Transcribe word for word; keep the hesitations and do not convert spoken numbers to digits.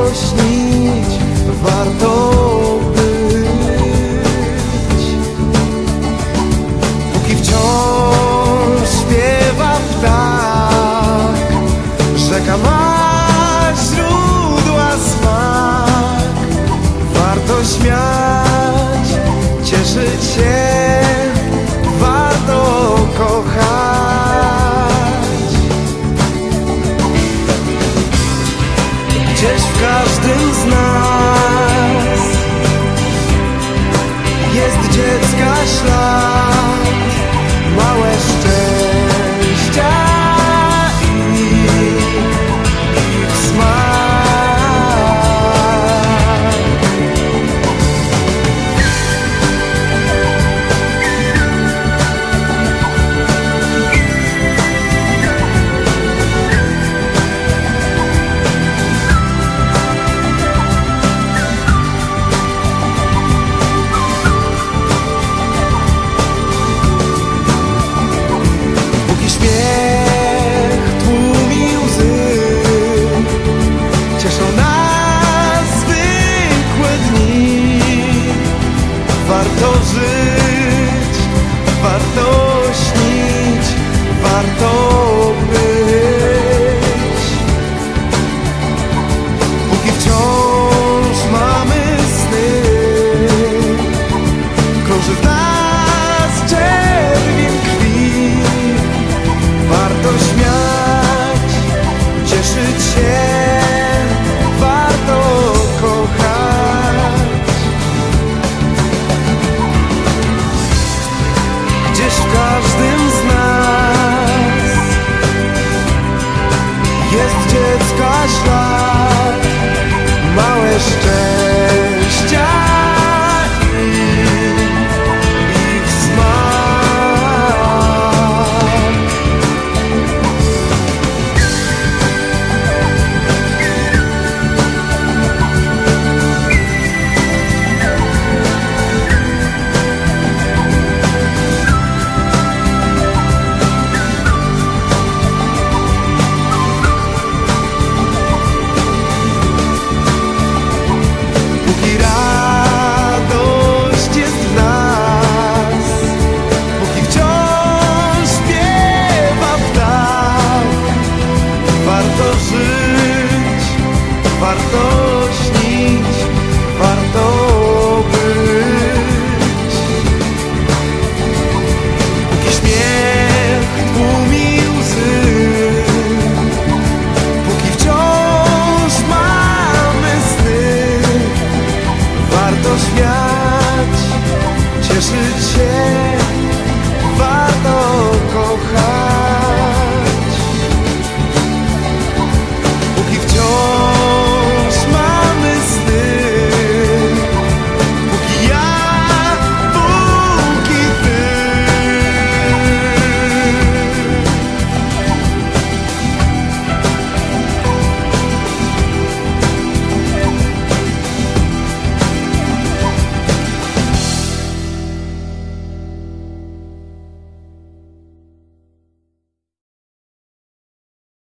śnić, warto być. Póki wciąż śpiewa ptak, rzeka ma źródła smak. Warto śmiać, cieszyć się, warto kochać. Gdzieś w każdym z nas jest dziecka ślad, małe szczęścia i ich smak. Śmiech tłumi łzy, cieszą nas zwykłe dni. Warto żyć, warto śnić, warto być. Póki wciąż mamy sny, krąży w nas czerwień krwi. Warto śmiać, cieszyć się, warto kochać. Gdzieś w każdym z nas jest dziecka ślad, małe szczęścia i ich smak. Póki radość jest w nas, póki wciąż śpiewa ptak, warto żyć, warto śnić, warto